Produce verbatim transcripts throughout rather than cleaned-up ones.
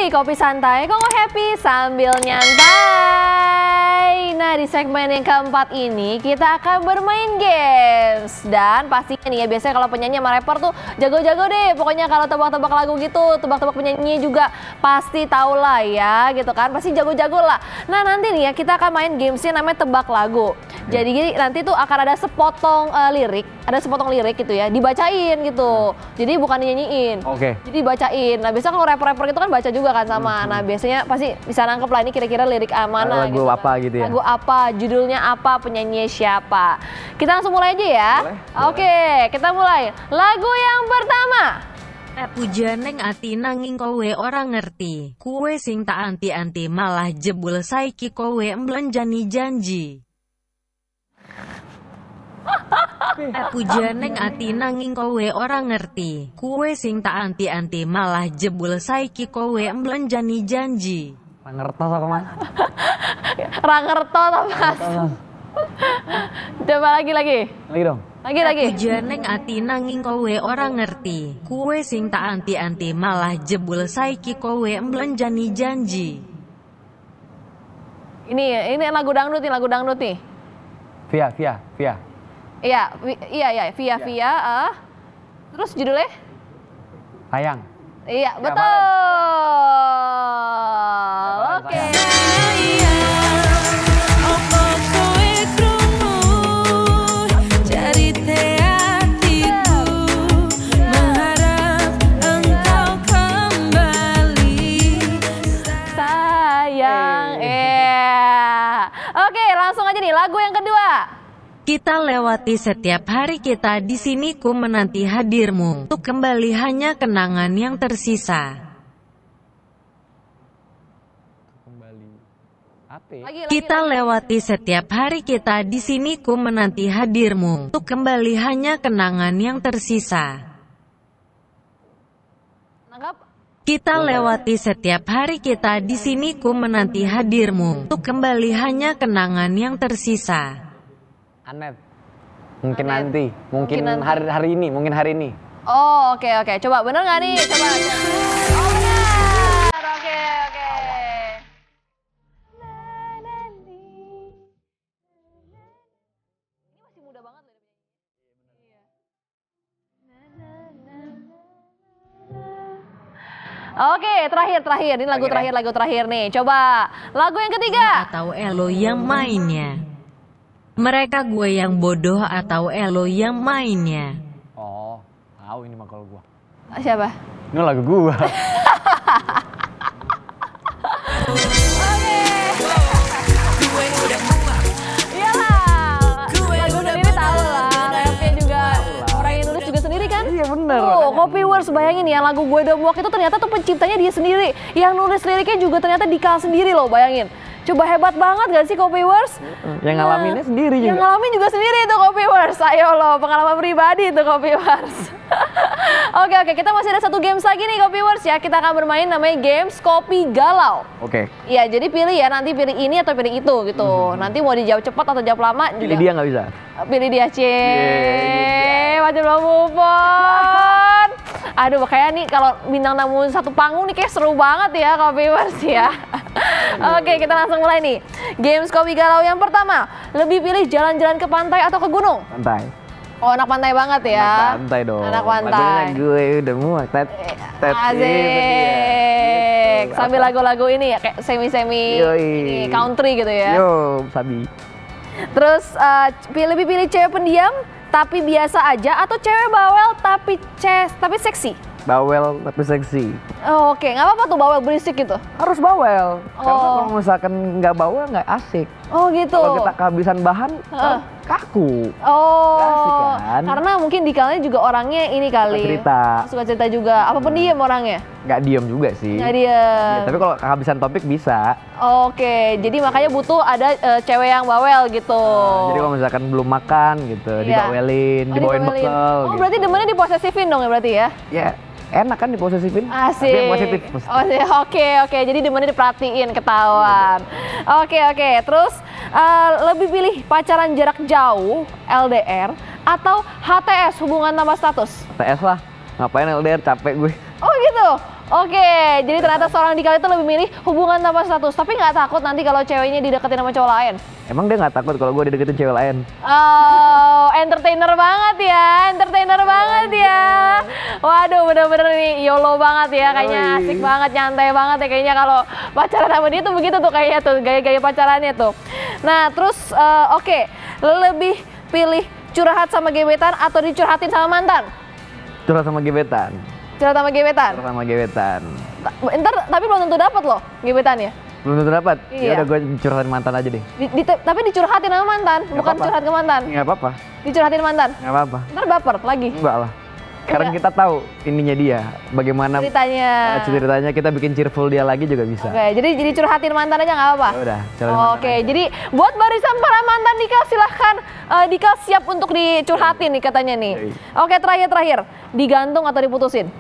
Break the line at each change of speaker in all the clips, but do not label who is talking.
nih kopi santai, kok happy sambil nyantai. Nah di segmen yang keempat ini kita akan bermain games. Dan pastinya nih ya biasanya kalau penyanyi sama rapper tuh jago-jago deh. Pokoknya kalau tebak-tebak lagu gitu, tebak-tebak penyanyi juga pasti tahu lah ya gitu kan. Pasti jago-jago lah. Nah nanti nih ya kita akan main gamesnya namanya tebak lagu. Jadi gini, nanti tuh akan ada sepotong uh, lirik, ada sepotong lirik gitu ya, dibacain gitu. Jadi bukan dinyanyiin.
Oke. Okay.
Jadi dibacain. Nah biasanya kalau rapper-rapper gitu kan baca juga kan sama. Hmm. Nah biasanya pasti bisa nangkep lah ini kira-kira lirik mana.
Lagu
gitu
apa
kan.
gitu ya?
Lagu apa, judulnya apa, penyanyi siapa. Kita langsung mulai aja ya.
Boleh,
Oke, boleh. Kita mulai. Lagu yang pertama.
Puja neng ati nanging kowe orang ngerti. Kue sing tak anti-anti malah jebul saiki kowe mblenjani janji. Puja neng ati nanging kowe orang ngerti. Kue sing tak anti-anti malah jebul saiki kowe mblenjani janji.
Rangerto apa mas?
Rangerto apa mas? Coba lagi lagi.
Lagi dong.
Lagi lagi.
Puja neng ati nanging kowe orang ngerti. Kue sing tak anti-anti malah jebul saiki kowe mblenjani janji.
Ini ini lagu dangdut nih, lagu dangdut nih.
Via, Via, Via.
Iya, iya, iya, Via, Via. Uh. Terus judulnya?
Sayang.
Iya,
ya,
betul. Oke. Okay. Sayang, eh. Oke, langsung aja nih lagu yang kedua.
Kita lewati setiap hari kita di sini ku menanti hadirmu. Untuk kembali hanya kenangan yang tersisa.
Kembali. Apa?
Lagi, lagi,
kita
lagi.
lewati setiap hari kita di sini ku menanti hadirmu. Untuk kembali hanya kenangan yang tersisa.
Nangkap?
Kita lewati setiap hari kita di sini ku menanti hadirmu. Untuk kembali hanya kenangan yang tersisa.
Anet. Mungkin
Anet.
nanti, mungkin,
Mungkin nanti.
hari hari ini, mungkin hari ini.
Oh, oke okay, oke. Okay. Coba bener nggak nih? Coba. Oh, benar. Oke, oke. Ini masih muda banget loh. Iya. Oke, terakhir terakhir. Ini lagu terakhir, lagu terakhir nih. Coba. Lagu yang ketiga.
Atau Elo yang mainnya. Mereka gue yang bodoh atau Elo yang mainnya.
Oh, tahu ini mah kalau gua.
Siapa?
Ini lagu gua.
Iya bener. Oh, Kopi Wars, bayangin ya lagu Gue Udah Muak itu ternyata tuh penciptanya dia sendiri. Yang nulis liriknya juga ternyata Dika sendiri loh, bayangin. Coba hebat banget gak sih Kopi Wars?
Yang ngalaminnya nah, sendiri juga.
Yang ngalamin juga sendiri itu Kopi Wars. Ayo loh, pengalaman pribadi itu Kopi Wars. Oke oke, kita masih ada satu games lagi nih Kopi Wars ya. Kita akan bermain namanya games Kopi Galau.
Oke.
Iya, jadi pilih ya, nanti pilih ini atau pilih itu gitu. Mm-hmm. Nanti mau dijawab cepat atau jawab lama juga.
Pilih dia nggak bisa?
Pilih dia, cie.
Yeah,
macam belum move on. Aduh, kayaknya nih kalau bintang tamu satu panggung nih kayak seru banget ya Kopi Wars ya. Oke, kita langsung mulai nih. Games Kopi Galau yang pertama. Lebih pilih jalan-jalan ke pantai atau ke gunung?
Pantai.
Oh, anak pantai banget ya.
Anak pantai dong.
Anak pantai.
Lagunya Gue Udah Muak. Tet, tet,
Asik.
gitu.
Sambil lagu-lagu ini ya kayak semi-semi ini country gitu ya.
Yo, sabi.
Terus uh, lebih pilih cewek pendiam tapi biasa aja atau cewek bawel tapi ces tapi seksi?
Bawel tapi seksi.
Oh, oke, okay. Nggak apa-apa tuh bawel berisik gitu?
Harus bawel.
Oh.
Karena kalau misalkan nggak bawel nggak asik.
Oh gitu.
Kalau kita kehabisan bahan,
uh.
kaku.
Oh,
gak asik kan? Karena
mungkin Dikanya juga orangnya ini kali.
Suka cerita.
Suka cerita juga. Apa pendiam orangnya?
Nggak diem juga sih.
Nggak diem.
Ya, tapi kalau kehabisan topik bisa.
Oke, jadi makanya butuh ada uh, cewek yang bawel gitu.
Nah, jadi kalau misalkan belum makan gitu,
yeah.
dibawelin,
oh,
dibawain
dibawelin.
bekal.
Oh,
gitu.
berarti demennya diposesifin dong ya berarti ya?
Ya, enak kan diposesifin.
Asik.
Tapi yang positif. positif.
Oh, oke, oke. Jadi demennya diperhatiin, ketahuan. Oke, oke. Terus uh, lebih pilih pacaran jarak jauh, L D R, atau H T S, hubungan tanpa status?
H T S lah, ngapain L D R, capek gue.
Oh gitu? Oke, jadi ternyata seorang Dikal itu lebih milih hubungan tanpa status. Tapi nggak takut nanti kalau ceweknya dideketin sama cowok lain?
Emang dia nggak takut kalau gue dideketin cewek lain?
Oh, entertainer banget ya, entertainer banget ya. Waduh, bener-bener nih YOLO banget ya, kayaknya
Yoi.
asik banget, nyantai banget ya kayaknya kalau pacaran sama dia tuh begitu tuh kayaknya tuh, gaya-gaya pacarannya tuh. Nah, terus eh, oke, lebih pilih curhat sama gebetan atau dicurhatin sama mantan?
Curhat sama gebetan.
Curhat sama gebetan?
Curhat sama gebetan.
Ta- Ntar, tapi belum tentu dapat loh gebetannya.
Belum tentu dapat.
Iya.
Ya udah gue curhatin mantan aja deh.
Di, di- tapi dicurhatin sama mantan,
Nggak
bukan
apa-apa.
curhat ke mantan.
Nggak apa-apa.
Dicurhatin mantan.
Nggak apa-apa.
Ntar baper lagi.
Enggak lah. Sekarang
Enggak.
kita tahu ininya dia, bagaimana
Ceritanya.
eh, ceritanya kita bikin cheerful dia lagi juga bisa.
Oke, jadi jadi curhatin mantan aja nggak apa-apa.
Ya udah, curhatin mantan
Oke,
aja.
jadi buat barisan para mantan Dikal silahkan eh, Dikal siap untuk dicurhatin nih katanya nih.
Yoi.
Oke, terakhir terakhir, digantung atau diputusin?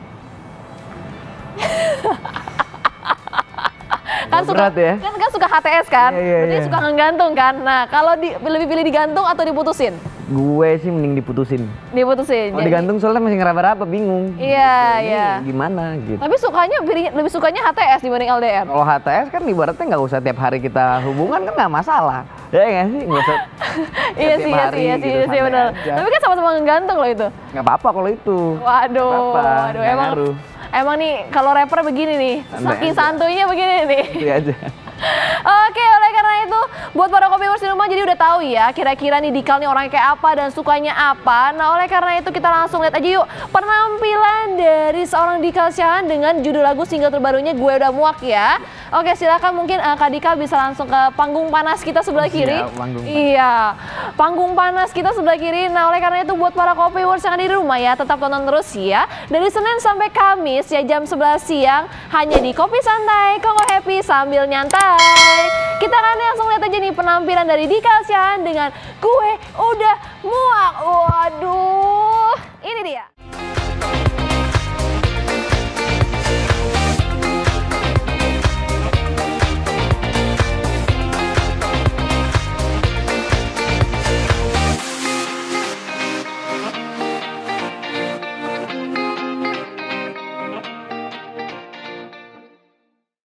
kan suka
Berat ya?
kan, kan suka H T S kan,
Iya, iya,
berarti
iya.
suka ngegantung kan. Nah, kalau di, lebih pilih digantung atau diputusin?
Gue sih mending diputusin.
Diputusin.
Kalau
jadi-
digantung soalnya masih ngeraba-raba, bingung.
Iya,
Ini
iya.
Gimana gitu.
Tapi sukanya pilih- lebih sukanya H T S dibanding L D R.
Kalau H T S kan ibaratnya nggak usah tiap hari kita hubungan kan nggak masalah. Ya nggak sih? Nggak usah
Iya
tiap
sih, iya
hari
sih, iya sih,
gitu,
iya sih
santai
benar.
aja.
Tapi kan sama-sama ngegantung loh itu.
nggak apa-apa kalau itu.
Waduh,
Nggak apa-apa,
waduh
nggak
emang
ngaruh.
emang nih kalau rapper begini nih,
Santai
saking
aja.
santuinya begini nih.
Itu aja.
Oke, oleh karena itu buat para kopiwers di rumah jadi udah tahu ya kira-kira nih Dikal nih orangnya kayak apa dan sukanya apa. Nah, oleh karena itu kita langsung lihat aja yuk penampilan dari seorang Dikal Syahan dengan judul lagu single terbarunya Gue Udah Muak ya. Oke, silakan mungkin uh, Kak Dikal bisa langsung ke panggung panas kita sebelah
Oh,
kiri.
siap, panggung panas.
Iya, panggung panas kita sebelah kiri. Nah, oleh karena itu buat para kopiwers yang ada di rumah ya, tetap tonton terus ya. Dari Senin sampai Kamis ya jam sebelas siang hanya di Kopi Santai, Kongo Happy sambil nyantai. Kita akan langsung lihat aja nih penampilan dari Dikal Syahan dengan Gue Udah Muak. Waduh, ini dia.